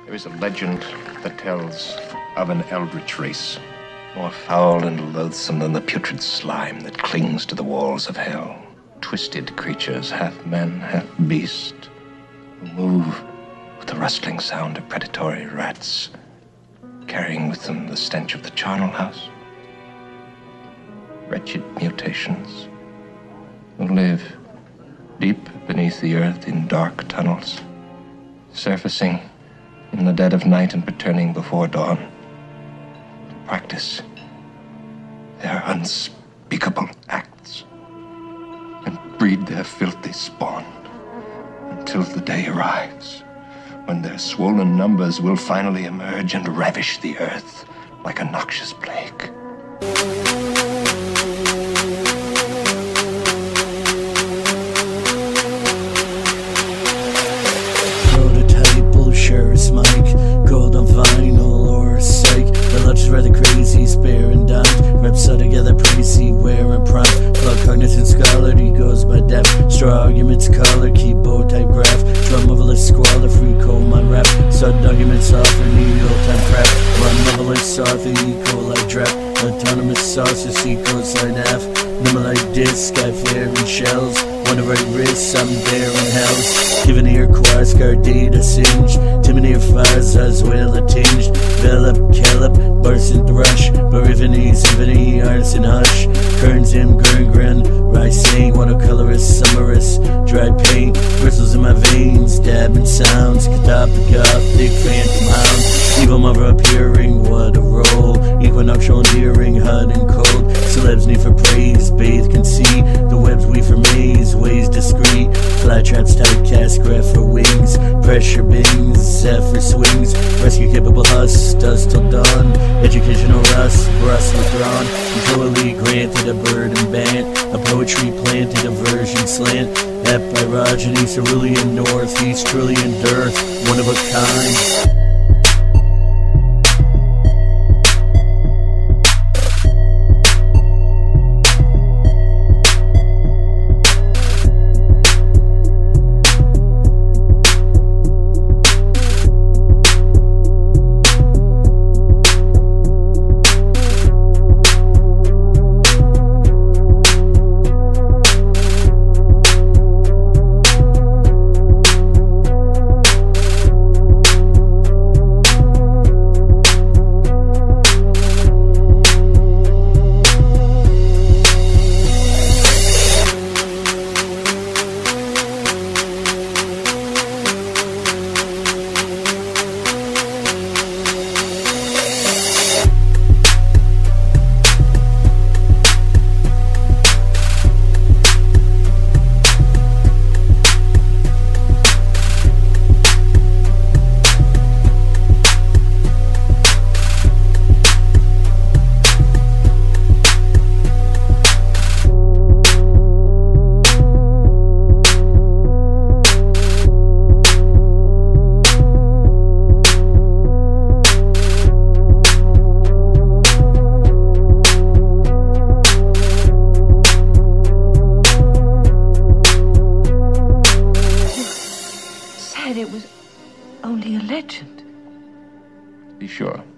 There is a legend that tells of an eldritch race, more foul and loathsome than the putrid slime that clings to the walls of hell. Twisted creatures, half man, half beast, who move with the rustling sound of predatory rats, carrying with them the stench of the charnel house. Wretched mutations who live deep beneath the earth in dark tunnels, surfacing in the dead of night and returning before dawn to practice their unspeakable acts and breed their filthy spawn until the day arrives when their swollen numbers will finally emerge and ravish the earth like a noxious plague. Rather crazy, spare and dying. Reps are together, pricey, wear and prime. Plug cognizant scholar, he goes by depth. Straw arguments, color, keyboard type graph. Drum marvelous squalor, free cold my rap. Sudden arguments offer needle time crap. Run marvelous author, eco like draft. Autonomous sauces, eco side half. Number like disc, sky flare and shells. On the right wrist, I'm there in hells. Given ear quars, car data singed. Timony fires as well a tinged. Velop, callop, burst thrush. Barivany, symphony, artisan hush. Kerns in gurn, rising. Watercolorist, summerist. Dried paint, bristles in my veins. Dabbing sounds, gothic, phantom hound. Evil mother appearing, what a role. Equinoctial endearing, hot and cold. Celebs need for praise, bathe can see. The webs weave for maze, ways discreet. Fly traps, typecast, graph for wings. Pressure bings, zephyr swings. Rescue capable husk, dust till dawn. Educational rust, rust withdrawn. Joyfully granted a burden band. A poetry planted, a version slant. Epirogeny, cerulean northeast, trillion dearth. One of a kind. It was only a legend. Be sure.